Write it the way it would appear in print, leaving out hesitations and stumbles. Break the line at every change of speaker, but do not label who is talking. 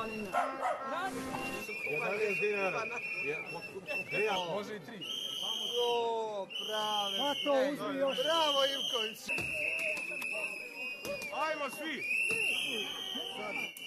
11 dinara. Može i 3.
O, prave.
Pa to uzmi još.
Bravo, Ivković.
Ajmo svi!